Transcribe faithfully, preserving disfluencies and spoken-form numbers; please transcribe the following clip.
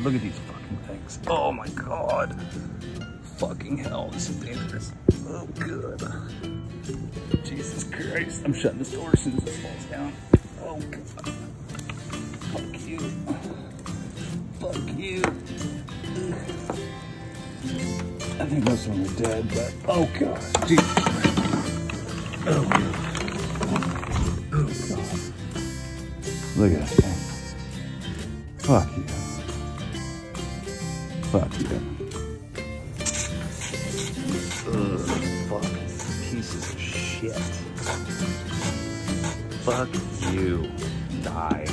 Look at these fucking things. Oh my god. Fucking hell, this is dangerous. Oh good. Jesus Christ. I'm shutting this door as soon as this falls down. Oh god. Fuck you. Fuck you. I think most of them are dead, but oh god. Jesus Christ. Oh god. Oh god. Look at that thing. Fuck you. Fuck you. Ugh, fucking pieces of shit. Fuck you. Die.